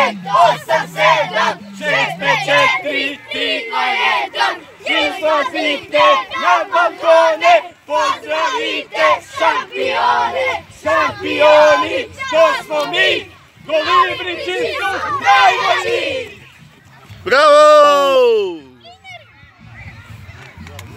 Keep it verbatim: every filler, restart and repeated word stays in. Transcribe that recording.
devet, osam, sedam, šest, pet, četiri, tri, dva, jedan. Izlazite na balkone, pozdravite šampione. Šampioni, to smo mi, Kolibrići su najbolji! Bravo!